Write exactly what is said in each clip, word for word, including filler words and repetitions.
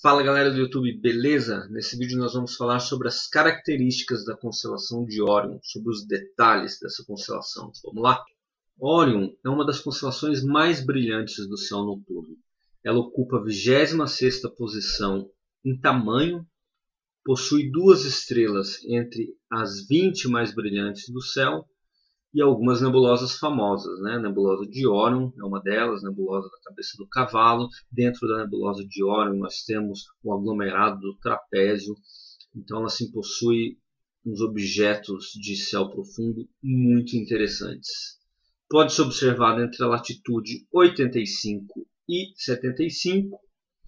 Fala galera do YouTube, beleza? Nesse vídeo nós vamos falar sobre as características da constelação de Órion, sobre os detalhes dessa constelação. Vamos lá? Órion é uma das constelações mais brilhantes do céu noturno. Ela ocupa a vigésima sexta posição em tamanho, possui duas estrelas entre as vinte mais brilhantes do céu e algumas nebulosas famosas, né? A nebulosa de Órion é uma delas, a nebulosa da cabeça do cavalo. Dentro da nebulosa de Órion nós temos o aglomerado do trapézio. Então ela sim possui uns objetos de céu profundo muito interessantes. Pode-se observar entre a latitude oitenta e cinco e setenta e cinco,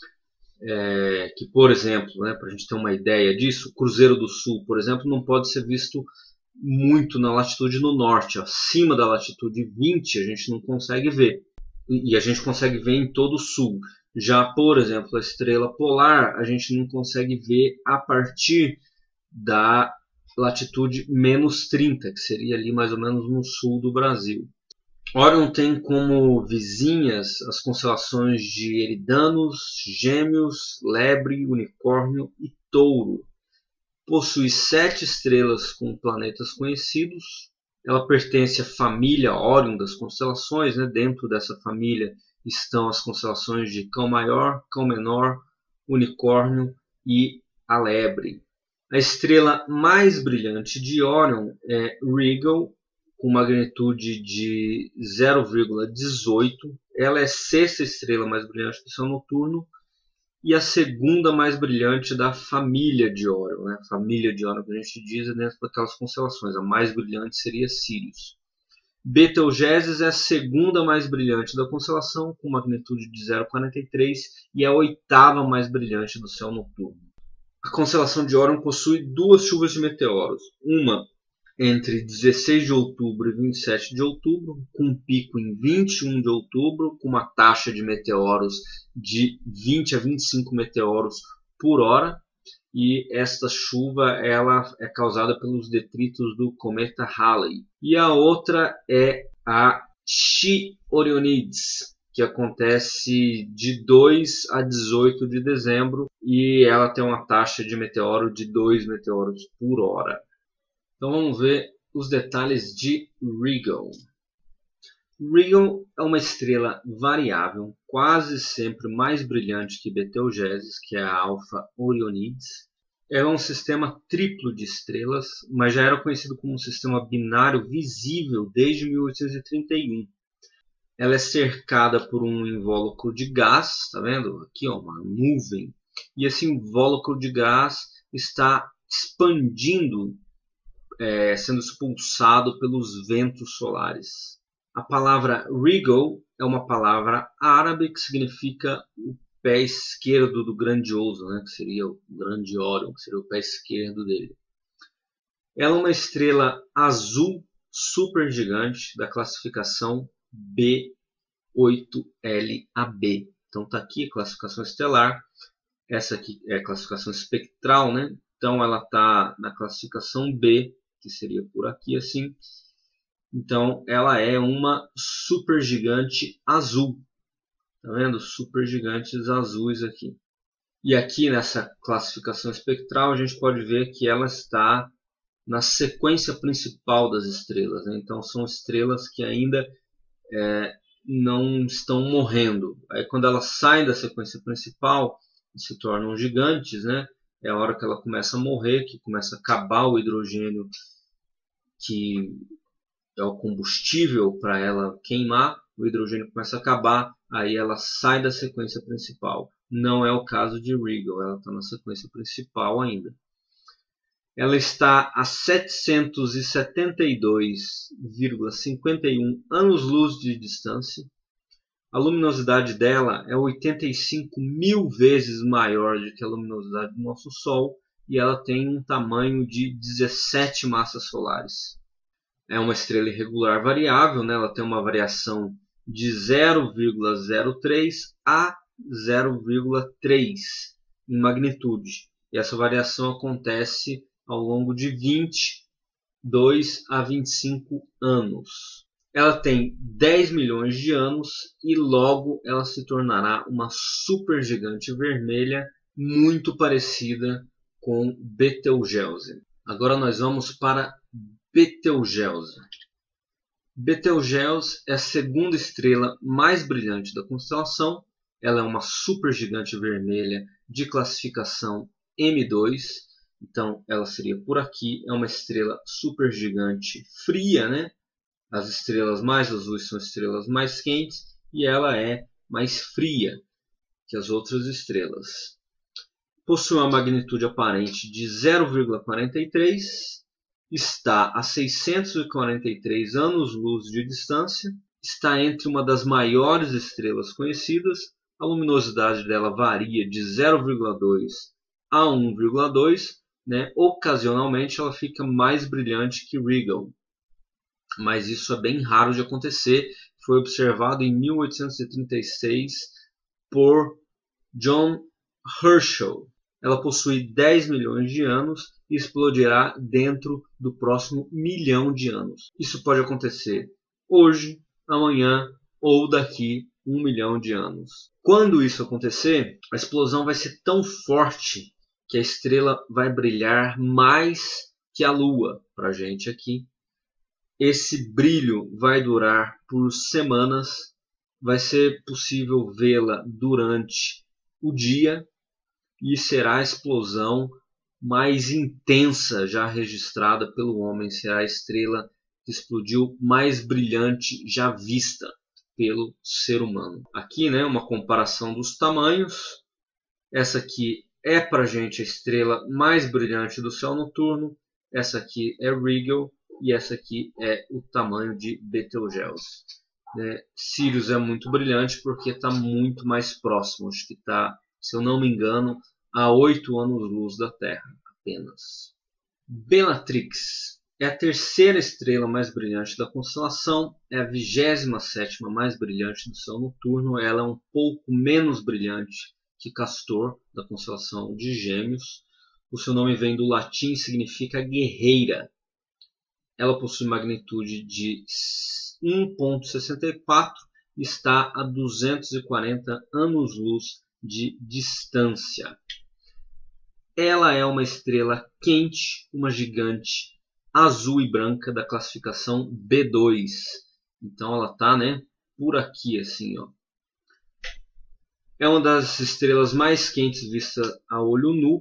é, que por exemplo, né, para a gente ter uma ideia disso, o Cruzeiro do Sul, por exemplo, não pode ser visto muito na latitude no norte. Acima da latitude vinte a gente não consegue ver, e a gente consegue ver em todo o sul. Já, por exemplo, a estrela polar a gente não consegue ver a partir da latitude menos trinta, que seria ali mais ou menos no sul do Brasil. Órion tem como vizinhas as constelações de Eridanos, Gêmeos, Lebre, Unicórnio e Touro. Possui sete estrelas com planetas conhecidos. Ela pertence à família Órion das constelações, né? Dentro dessa família estão as constelações de Cão Maior, Cão Menor, Unicórnio e a Lebre. A estrela mais brilhante de Órion é Rigel, com magnitude de zero vírgula dezoito. Ela é a sexta estrela mais brilhante do céu noturno e a segunda mais brilhante da família de Órion, né? Família de Órion que a gente diz é dentro daquelas constelações. A mais brilhante seria Sirius. Betelgeuse é a segunda mais brilhante da constelação, com magnitude de zero vírgula quarenta e três, e é a oitava mais brilhante do céu noturno. A constelação de Órion possui duas chuvas de meteoros, uma entre dezesseis de outubro e vinte e sete de outubro, com um pico em vinte e um de outubro, com uma taxa de meteoros de vinte a vinte e cinco meteoros por hora. E esta chuva ela é causada pelos detritos do cometa Halley. E a outra é a Chi Orionids, que acontece de dois a dezoito de dezembro, e ela tem uma taxa de meteoro de dois meteoros por hora. Então vamos ver os detalhes de Rigel. Rigel é uma estrela variável, quase sempre mais brilhante que Betelgeuse, que é a Alpha Orionids. Ela é um sistema triplo de estrelas, mas já era conhecido como um sistema binário visível desde mil oitocentos e trinta e um. Ela é cercada por um invólucro de gás, está vendo? Aqui ó, uma nuvem. E esse invólucro de gás está expandindo, É, sendo expulsado pelos ventos solares. A palavra Rigel é uma palavra árabe que significa o pé esquerdo do grandioso, né? Que seria o grande Órion, que seria o pé esquerdo dele. Ela é uma estrela azul supergigante da classificação B oito L A B. Então está aqui a classificação estelar. Essa aqui é a classificação espectral, né? Então ela está na classificação B, que seria por aqui assim. Então ela é uma supergigante azul. Tá vendo? Supergigantes azuis aqui. E aqui nessa classificação espectral a gente pode ver que ela está na sequência principal das estrelas, né? Então são estrelas que ainda é, não estão morrendo. Aí quando elas saem da sequência principal e se tornam gigantes, né? É a hora que ela começa a morrer, que começa a acabar o hidrogênio, que é o combustível para ela queimar. O hidrogênio começa a acabar, aí ela sai da sequência principal. Não é o caso de Rigel, ela está na sequência principal ainda. Ela está a setecentos e setenta e dois vírgula cinquenta e um anos-luz de distância. A luminosidade dela é oitenta e cinco mil vezes maior do que a luminosidade do nosso Sol, e ela tem um tamanho de dezessete massas solares. É uma estrela irregular variável, né? Ela tem uma variação de zero vírgula zero três a zero vírgula três em magnitude. E essa variação acontece ao longo de vinte e dois a vinte e cinco anos. Ela tem dez milhões de anos e logo ela se tornará uma supergigante vermelha muito parecida com Betelgeuse. Agora nós vamos para Betelgeuse. Betelgeuse é a segunda estrela mais brilhante da constelação. Ela é uma supergigante vermelha de classificação M dois. Então ela seria por aqui. É uma estrela supergigante fria, né? As estrelas mais azuis são estrelas mais quentes e ela é mais fria que as outras estrelas. Possui uma magnitude aparente de zero vírgula quarenta e três, está a seiscentos e quarenta e três anos-luz de distância, está entre uma das maiores estrelas conhecidas, a luminosidade dela varia de zero vírgula dois a um vírgula dois, né? Ocasionalmente ela fica mais brilhante que Rigel, mas isso é bem raro de acontecer. Foi observado em mil oitocentos e trinta e seis por John Herschel. Ela possui dez milhões de anos e explodirá dentro do próximo milhão de anos. Isso pode acontecer hoje, amanhã ou daqui um milhão de anos. Quando isso acontecer, a explosão vai ser tão forte que a estrela vai brilhar mais que a Lua para a gente aqui. Esse brilho vai durar por semanas. Vai ser possível vê-la durante o dia e será a explosão mais intensa já registrada pelo homem. Será a estrela que explodiu mais brilhante já vista pelo ser humano. Aqui, né, uma comparação dos tamanhos. Essa aqui é para a gente a estrela mais brilhante do céu noturno. Essa aqui é Rigel e essa aqui é o tamanho de Betelgeuse. Né? Sirius é muito brilhante porque está muito mais próximo. Acho que está, se eu não me engano, a oito anos-luz da Terra apenas. Bellatrix é a terceira estrela mais brilhante da constelação, é a vigésima sétima mais brilhante do céu noturno. Ela é um pouco menos brilhante que Castor, da constelação de Gêmeos. O seu nome vem do latim e significa guerreira. Ela possui magnitude de um vírgula sessenta e quatro e está a duzentos e quarenta anos-luz de distância. Ela é uma estrela quente, uma gigante azul e branca da classificação B dois. Então ela está, né, por aqui assim, ó. É uma das estrelas mais quentes vista a olho nu.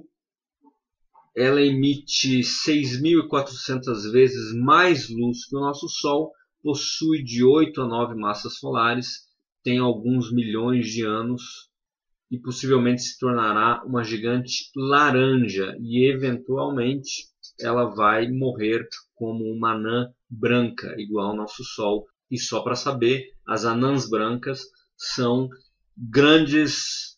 Ela emite seis mil e quatrocentas vezes mais luz que o nosso Sol, possui de oito a nove massas solares, tem alguns milhões de anos e possivelmente se tornará uma gigante laranja e eventualmente ela vai morrer como uma anã branca, igual ao nosso Sol. E só para saber, as anãs brancas são grandes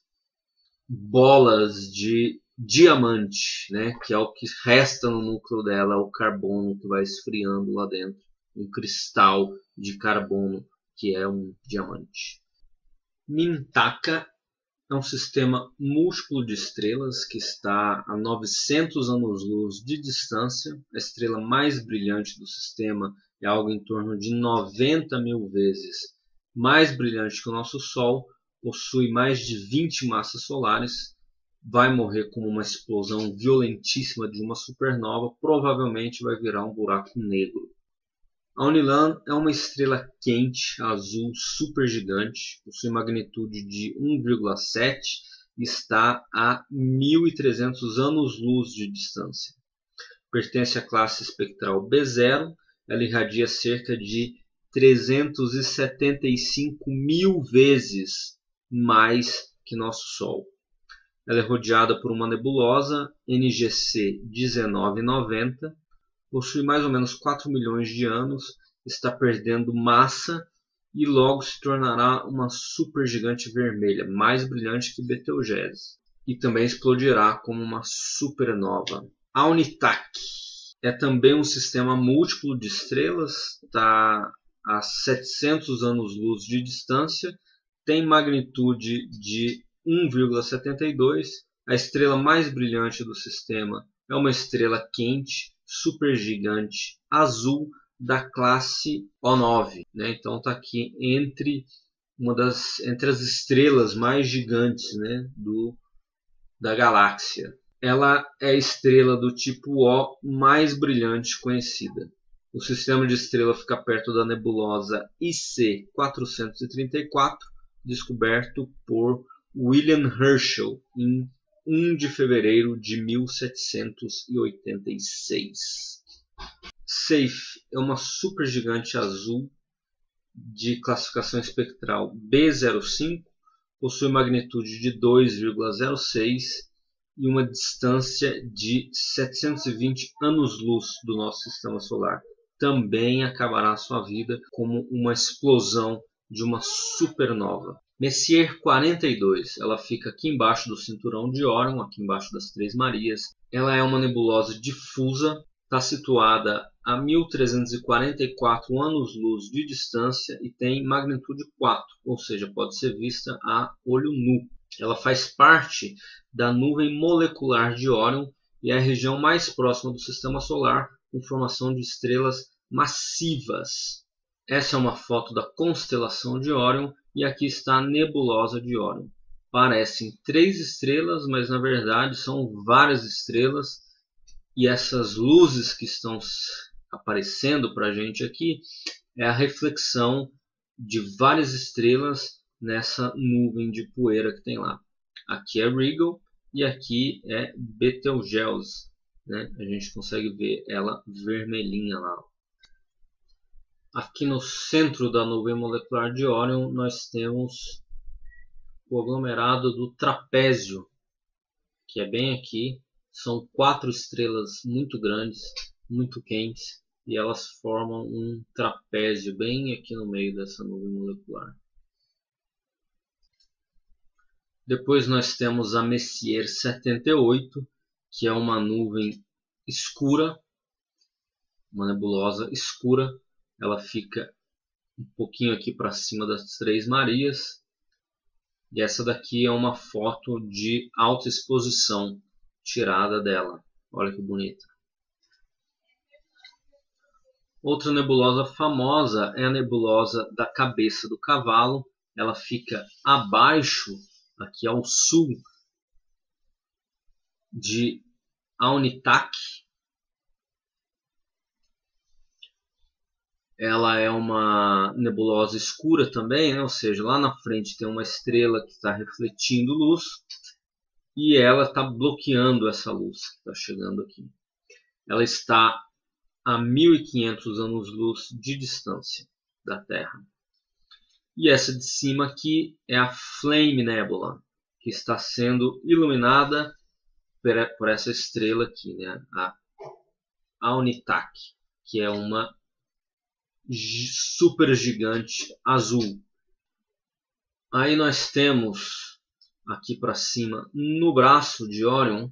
bolas de diamante, né? Que é o que resta no núcleo dela, o carbono que vai esfriando lá dentro, um cristal de carbono que é um diamante. Mintaka é um sistema múltiplo de estrelas que está a novecentos anos-luz de distância. A estrela mais brilhante do sistema é algo em torno de noventa mil vezes mais brilhante que o nosso Sol, possui mais de vinte massas solares, vai morrer como uma explosão violentíssima de uma supernova, provavelmente vai virar um buraco negro. A Onilan é uma estrela quente, azul, supergigante, possui magnitude de um vírgula sete e está a mil e trezentos anos-luz de distância. Pertence à classe espectral B zero, ela irradia cerca de trezentos e setenta e cinco mil vezes mais que nosso Sol. Ela é rodeada por uma nebulosa N G C dezenove noventa, possui mais ou menos quatro milhões de anos, está perdendo massa e logo se tornará uma supergigante vermelha, mais brilhante que Betelgeuse, e também explodirá como uma supernova. A Unitak é também um sistema múltiplo de estrelas, está a setecentos anos-luz de distância, tem magnitude de um vírgula setenta e dois. A estrela mais brilhante do sistema é uma estrela quente, supergigante, azul, da classe O nove. Né? Então está aqui entre, uma das, entre as estrelas mais gigantes, né, do da galáxia. Ela é a estrela do tipo O mais brilhante conhecida. O sistema de estrela fica perto da nebulosa I C quatrocentos e trinta e quatro, descoberto por William Herschel em primeiro de fevereiro de mil setecentos e oitenta e seis. Safe é uma supergigante azul de classificação espectral B zero cinco, possui magnitude de dois vírgula zero seis e uma distância de setecentos e vinte anos-luz do nosso sistema solar. Também acabará sua vida como uma explosão de uma supernova. Messier quarenta e dois, ela fica aqui embaixo do cinturão de Órion, aqui embaixo das Três Marias. Ela é uma nebulosa difusa, está situada a mil trezentos e quarenta e quatro anos-luz de distância e tem magnitude quatro, ou seja, pode ser vista a olho nu. Ela faz parte da nuvem molecular de Órion e é a região mais próxima do sistema solar, com formação de estrelas massivas. Essa é uma foto da constelação de Órion e aqui está a nebulosa de Órion. Parecem três estrelas, mas na verdade são várias estrelas, e essas luzes que estão aparecendo para a gente aqui é a reflexão de várias estrelas nessa nuvem de poeira que tem lá. Aqui é Rigel e aqui é Betelgeuse, né? A gente consegue ver ela vermelhinha lá. Aqui no centro da nuvem molecular de Órion nós temos o aglomerado do Trapézio, que é bem aqui. São quatro estrelas muito grandes, muito quentes, e elas formam um trapézio bem aqui no meio dessa nuvem molecular. Depois nós temos a Messier setenta e oito, que é uma nuvem escura, uma nebulosa escura. Ela fica um pouquinho aqui para cima das Três Marias. E essa daqui é uma foto de alta exposição tirada dela. Olha que bonita. Outra nebulosa famosa é a nebulosa da Cabeça do Cavalo. Ela fica abaixo, aqui ao sul, de Alnitak. Ela é uma nebulosa escura também, né? Ou seja, lá na frente tem uma estrela que está refletindo luz e ela está bloqueando essa luz que está chegando aqui. Ela está a mil e quinhentos anos-luz de distância da Terra. E essa de cima aqui é a Flame Nebula, que está sendo iluminada por essa estrela aqui, né? A Alnitak, que é uma super gigante azul. Aí nós temos aqui para cima, no braço de Órion,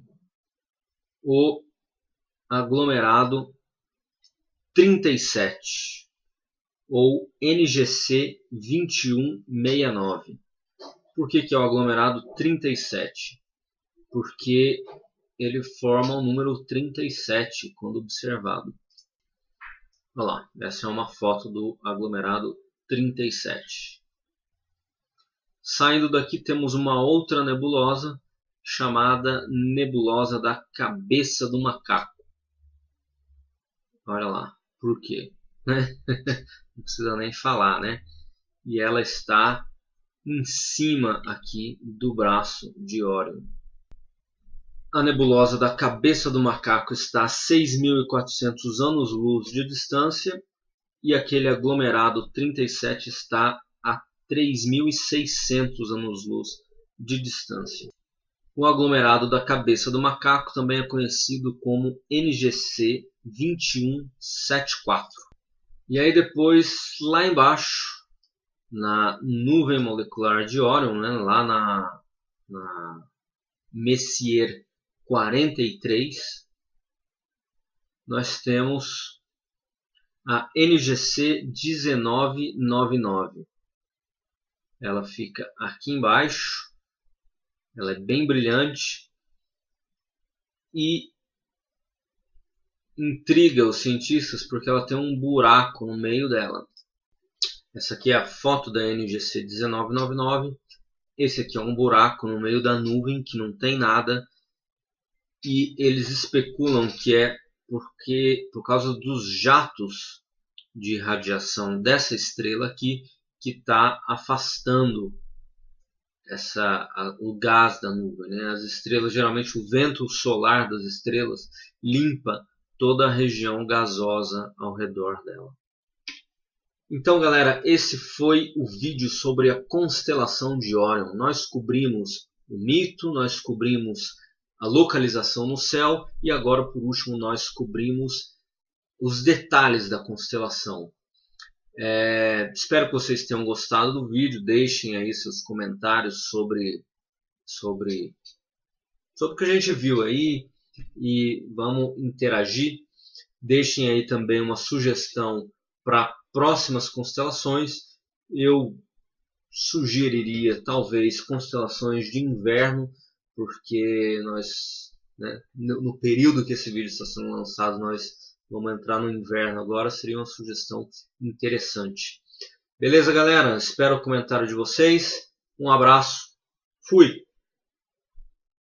o aglomerado trinta e sete, ou N G C vinte e um sessenta e nove. Por que que é o aglomerado trinta e sete? Porque ele forma o número trinta e sete quando observado. Olha lá, essa é uma foto do aglomerado trinta e sete. Saindo daqui temos uma outra nebulosa chamada nebulosa da Cabeça do Macaco. Olha lá, por quê? Não precisa nem falar, né? E ela está em cima aqui do braço de Órion. A nebulosa da Cabeça do Macaco está a seis mil e quatrocentos anos-luz de distância e aquele aglomerado trinta e sete está a três mil e seiscentos anos-luz de distância. O aglomerado da Cabeça do Macaco também é conhecido como N G C vinte e um setenta e quatro. E aí depois, lá embaixo, na nuvem molecular de Órion, né, lá na, na Messier quarenta e três, nós temos a N G C dezenove noventa e nove. Ela fica aqui embaixo, ela é bem brilhante e intriga os cientistas porque ela tem um buraco no meio dela. Essa aqui é a foto da N G C dezenove noventa e nove. esse aqui é um buraco no meio da nuvem que não tem nada, e eles especulam que é porque por causa dos jatos de radiação dessa estrela aqui que está afastando essa, a, o gás da nuvem, né? As estrelas, geralmente o vento solar das estrelas limpa toda a região gasosa ao redor dela. Então, galera, esse foi o vídeo sobre a constelação de Órion. Nós cobrimos o mito, nós cobrimos a localização no céu e agora, por último, nós cobrimos os detalhes da constelação. É, espero que vocês tenham gostado do vídeo. Deixem aí seus comentários sobre, sobre, sobre o que a gente viu aí e vamos interagir. Deixem aí também uma sugestão para próximas constelações. Eu sugeriria talvez constelações de inverno, porque nós, né, no, no período que esse vídeo está sendo lançado, nós vamos entrar no inverno agora. Seria uma sugestão interessante. Beleza, galera? Espero o comentário de vocês. Um abraço. Fui!